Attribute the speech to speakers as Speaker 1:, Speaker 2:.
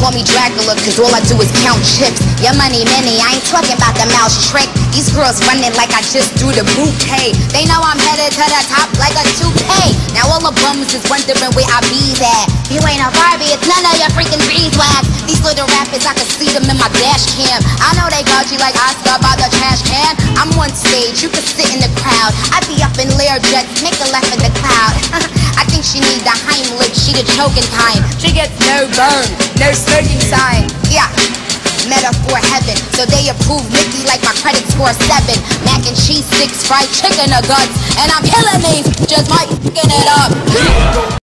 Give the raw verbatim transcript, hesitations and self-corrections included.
Speaker 1: call me Dracula, cause all I do is count chips. Your money many, I ain't talking about the mouse trick. These girls running like I just threw the bouquet. They know I'm headed to the top like a toupee. Now all the bums is wondering where I be at. You ain't a Barbie, it's none of your freaking beeswax. These little rappers, I can see them in my dash cam. I know they gaugy like Oscar by the trash can. I'm on stage, you can sit in the crowd. I be up in Learjets, make a left in the cloud. I think she need the Heimlich, she the choking kind. She gets no burn, no smoking sign. Yeah, metaphor heaven, so they approve Nicki like my credit score seven. Mac and cheese, six fried chicken nuggets, and I'm killing these, just might f***ing it up.